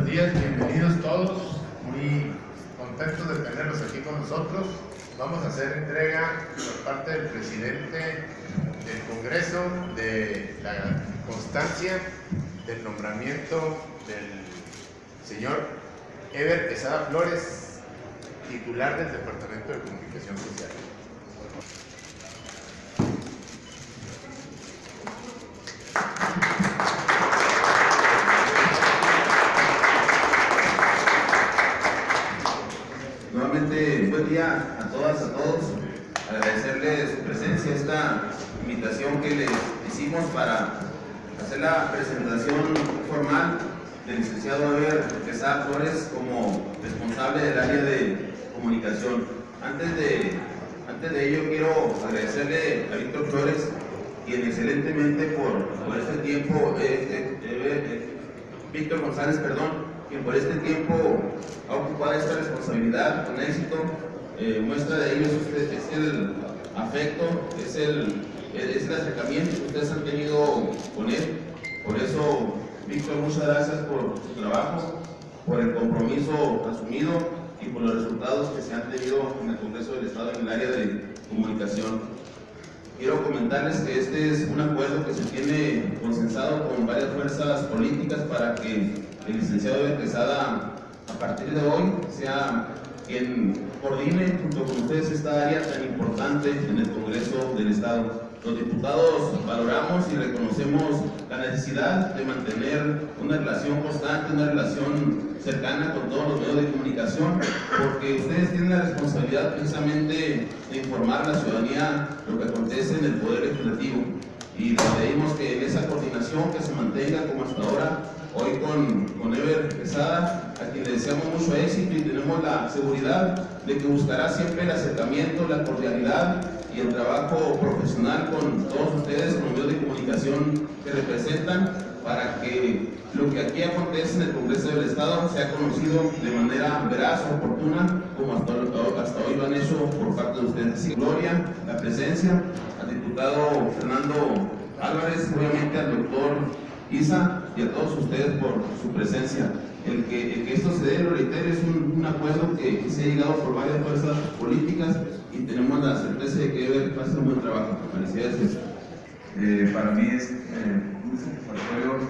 días, bienvenidos todos, muy contentos de tenerlos aquí con nosotros. Vamos a hacer entrega por parte del presidente del Congreso de la constancia del nombramiento del señor Eber Quesada Flores, titular del Departamento de Comunicación Social. Nuevamente, buen día a todas, a todos. Agradecerles su presencia, esta invitación que les hicimos para hacer la presentación formal del licenciado Eber Quesada Flores como responsable del área de comunicación. Antes de ello, quiero agradecerle a Víctor Flores, quien excelentemente por este tiempo, Víctor González, perdón, quien por este tiempo ha ocupado esta responsabilidad con éxito. Muestra de ello es el afecto, es el acercamiento que ustedes han tenido con él. Por eso, Víctor, muchas gracias por su trabajo, por el compromiso asumido y por los resultados que se han tenido en el Congreso del Estado en el área de comunicación. Quiero comentarles que este es un acuerdo que se tiene consensado con varias fuerzas políticas para que el licenciado Eber Quesada, a partir de hoy, sea quien coordine junto con ustedes esta área tan importante en el Congreso del Estado. Los diputados valoramos y reconocemos la necesidad de mantener una relación constante, una relación cercana con todos los medios de comunicación, porque ustedes tienen la responsabilidad precisamente de informar a la ciudadanía lo que acontece en el Poder Legislativo. Y les pedimos que en esa coordinación que se mantenga como hasta ahora, hoy con Eber Quesada, a quien le deseamos mucho éxito y tenemos la seguridad de que buscará siempre el acercamiento, la cordialidad y el trabajo profesional con todos ustedes, con los medios de comunicación que representan, para que lo que aquí acontece en el Congreso del Estado sea conocido de manera veraz, oportuna, como hasta hoy lo han hecho por parte de ustedes. Sí, gloria, la presencia, al diputado Fernando Álvarez, obviamente al doctor Isa y a todos ustedes por su presencia. El que esto se dé, lo reitero, es un acuerdo que se ha llegado por varias fuerzas políticas y tenemos la certeza de que Eber va a hacer un buen trabajo. Felicidades. Para mí es muy satisfactorio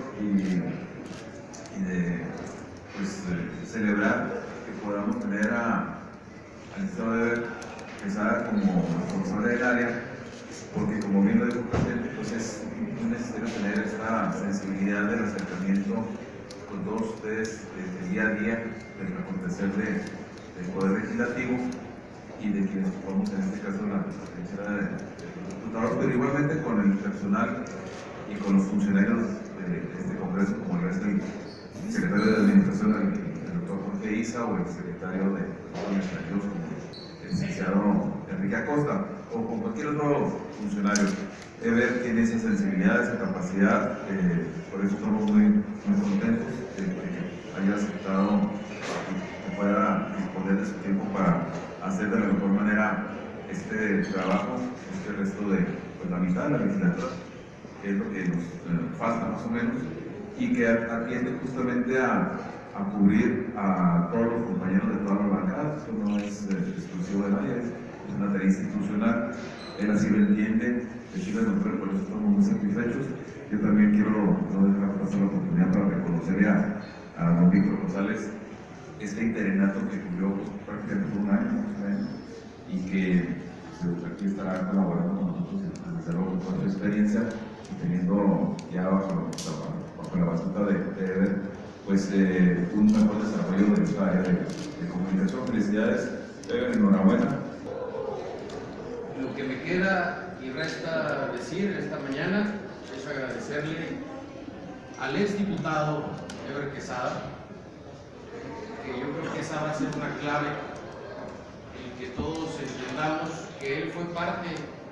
y de celebrar que podamos tener al licenciado Eber Quesada como responsable del área, porque como bien lo dijo el presidente, pues es muy necesario tener esta sensibilidad del acercamiento con todos ustedes del día a día del acontecer del Poder Legislativo y de quienes ocupamos en este caso la presidencia de los diputados, pero igualmente con el personal y con los funcionarios de este Congreso, como lo es el secretario de Administración, el doctor Jorge Isa, o el secretario de Administrativos, como el licenciado Enrique Acosta, o con cualquier otro funcionario. Eber tiene esa sensibilidad, esa capacidad, por eso estamos muy contentos de que haya aceptado que pueda disponer de su tiempo para hacer de la mejor manera este trabajo, este resto de la mitad de la legislatura, que es lo que nos falta más o menos, y que atiende justamente a cubrir a todos los compañeros de todas las bancadas. Eso no es exclusivo de nadie, es una tarea institucional. Él así lo entiende, decirle al doctor, por eso estamos muy satisfechos. Yo también quiero no dejar pasar la oportunidad para reconocerle a don Víctor González este interinato que cubrió prácticamente por un año, y que aquí estará colaborando con nosotros, desde luego con toda su experiencia, y teniendo ya bajo la batuta de Eber, pues un mejor desarrollo de nuestra área de comunicación. Felicidades, Eber, enhorabuena. Lo que me queda y resta decir esta mañana es agradecerle al exdiputado Eber Quesada, que yo creo que esa va a ser una clave en que todos entendamos que él fue parte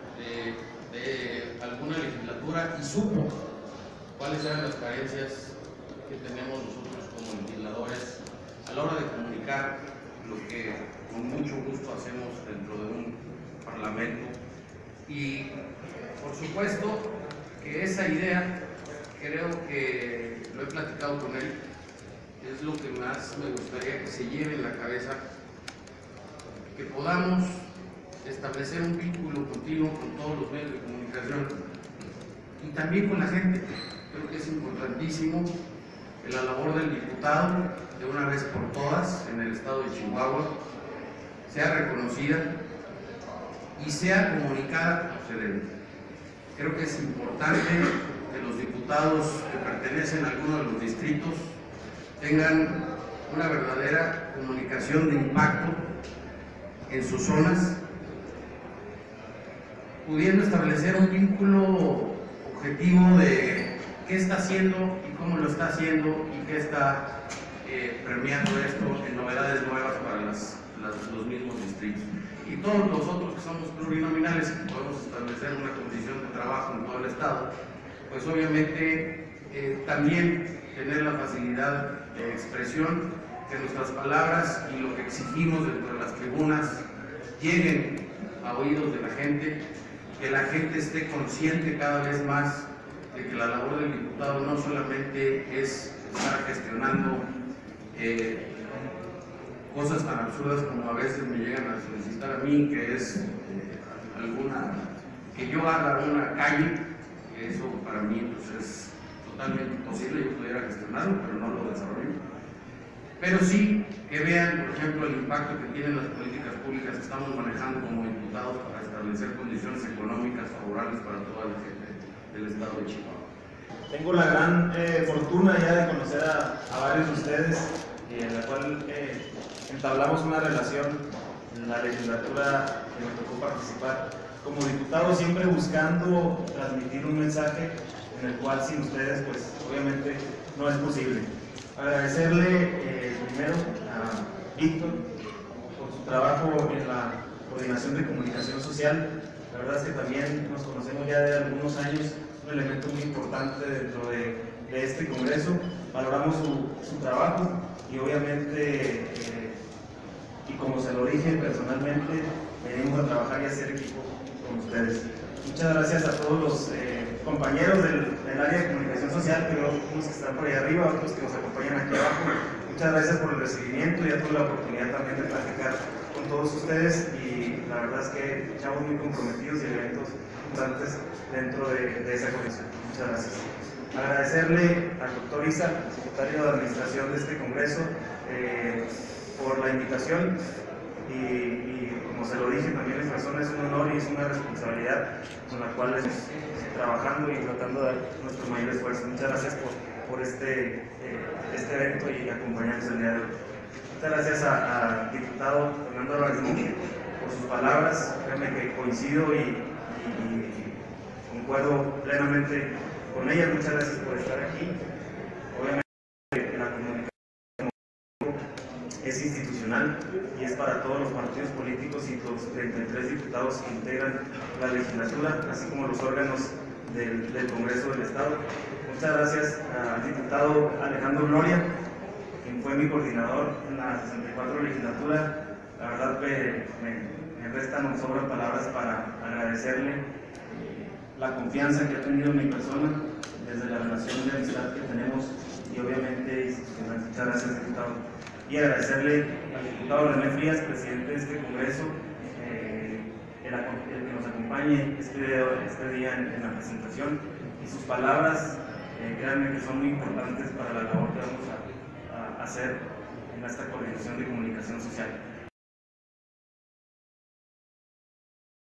de alguna legislatura y supo cuáles eran las carencias que tenemos nosotros como legisladores a la hora de comunicar lo que con mucho gusto hacemos dentro de un parlamento. Y por supuesto que esa idea, creo que lo he platicado con él, es lo que más me gustaría que se lleve en la cabeza, que podamos establecer un vínculo continuo con todos los medios de comunicación y también con la gente. Creo que es importantísimo que la labor del diputado, de una vez por todas, en el estado de Chihuahua, sea reconocida y sea comunicada como se debe. Creo que es importante que los diputados que pertenecen a alguno de los distritos tengan una verdadera comunicación de impacto en sus zonas, pudiendo establecer un vínculo objetivo de qué está haciendo y cómo lo está haciendo y qué está premiando esto en novedades nuevas para los mismos distritos. Y todos los otros que somos plurinominales, que podemos establecer una condición de trabajo en todo el estado, pues obviamente también tener la facilidad de expresión, que nuestras palabras y lo que exigimos dentro de las tribunas lleguen a oídos de la gente, que la gente esté consciente cada vez más de que la labor del diputado no solamente es estar gestionando cosas tan absurdas como a veces me llegan a solicitar a mí, que es que yo haga una calle, que eso para mí pues, es totalmente imposible, yo pudiera gestionarlo, pero no lo desarrollo. Pero sí que vean, por ejemplo, el impacto que tienen las políticas públicas que estamos manejando como diputados para establecer condiciones económicas favorables para toda la gente del estado de Chihuahua. Tengo la gran fortuna ya de conocer a varios de ustedes, en la cual entablamos una relación en la legislatura que me tocó participar. Como diputado siempre buscando transmitir un mensaje en el cual sin ustedes pues obviamente no es posible. Agradecerle primero a Víctor por su trabajo en la coordinación de comunicación social. La verdad es que también nos conocemos ya de algunos años, un elemento muy importante dentro de este congreso. Valoramos su trabajo y obviamente, y como se lo dije personalmente, venimos a trabajar y a hacer equipo con ustedes. Muchas gracias a todos los compañeros del área de comunicación social, que unos que están por ahí arriba, otros que nos acompañan aquí abajo. Muchas gracias por el recibimiento y ya tuve la oportunidad también de platicar con todos ustedes y la verdad es que estamos muy comprometidos y eventos importantes dentro de esa comisión. Muchas gracias. Agradecerle al doctor Isa, secretario de Administración de este Congreso, por la invitación y como se lo dije también en persona, es un honor y es una responsabilidad con la cual estamos trabajando y tratando de dar nuestro mayor esfuerzo. Muchas gracias por este evento y acompañarnos el día de hoy. Muchas gracias al diputado Fernando Álvarez Munguía por sus palabras. Créanme que coincido y concuerdo plenamente con ellas. Muchas gracias por estar aquí. Obviamente la comunicación es institucional y es para todos los partidos políticos y los 33 diputados que integran la legislatura, así como los órganos del Congreso del Estado. Muchas gracias al diputado Alejandro Gloria, quien fue mi coordinador en la 64 legislatura. La verdad me restan o sobran palabras para agradecerle la confianza que ha tenido en mi persona desde la relación de amistad que tenemos y obviamente institucional. Muchas gracias, diputado. Y agradecerle al diputado René Frías, presidente de este Congreso, el que nos acompañe este día en la presentación y sus palabras, créanme que son muy importantes para la labor que vamos a hacer en esta coordinación de comunicación social.